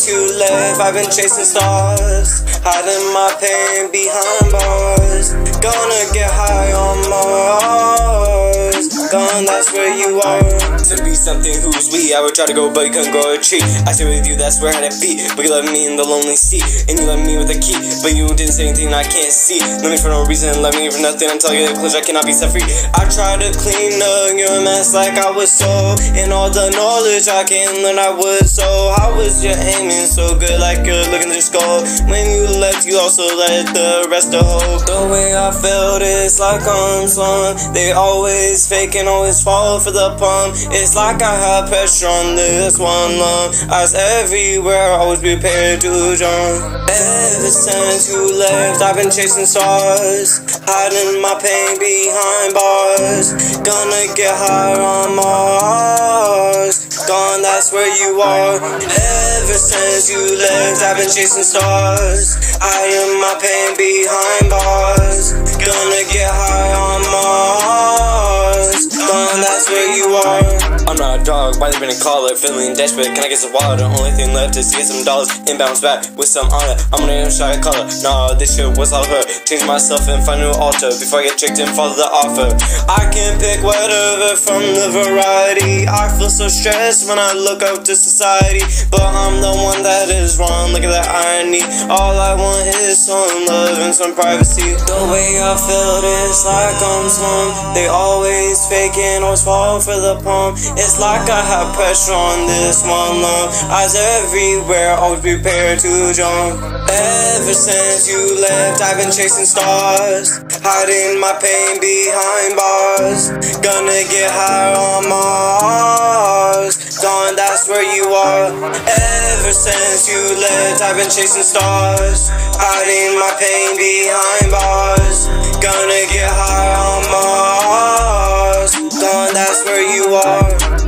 since you left, I've been chasing stars, hiding my pain behind bars. Gonna get high on Mars. Gone, that's where you are. To be something who's we, I would try to go, but you couldn't grow a tree. I stay with you, that's where I had to be. But you left me in the lonely sea, and you left me with a key. But you didn't say anything I can't see. Left me for no reason, left me for nothing. Until you get close, I cannot be set free. I tried to clean up your mess like I was so. And all the knowledge I can learn, I would so. How was your aiming so good, like you're looking to skull? When you left, you also let the rest of hope. The way I felt is like I'm slung. They always fake and always fall for the pump. It's like I have pressure on this one lung. Eyes everywhere, always prepared to jump. Ever since you left, I've been chasing stars, hiding my pain behind bars. Gonna get high on Mars. Gone, that's where you are. Ever since you left, I've been chasing stars, hiding my pain behind bars. Gonna get high on Mars. Gone, that's where you are. I'm not a dog, why they been a caller? Feeling desperate, can I get some water? The only thing left is to get some dollars and bounce back with some honor. I'm gonna try to color. Nah, this shit was all her. Change myself and find a new altar before I get tricked and follow the offer. I can pick whatever from the variety. I feel so stressed when I look up to society, but I'm the one that is wrong. Look at that irony. All I want is some love and some privacy. The way I felt is like I'm slung. They always fake and always fall for the pump. It's like I have pressure on this one lung. Eyes everywhere, always prepared to jump. Ever since you left, I've been chasing stars, hiding my pain behind bars. Gonna get high on Mars. Gone, that's where you are. Ever since you left, I've been chasing stars, hiding my pain behind bars. Gonna get high on Mars. Gone, that's where you are.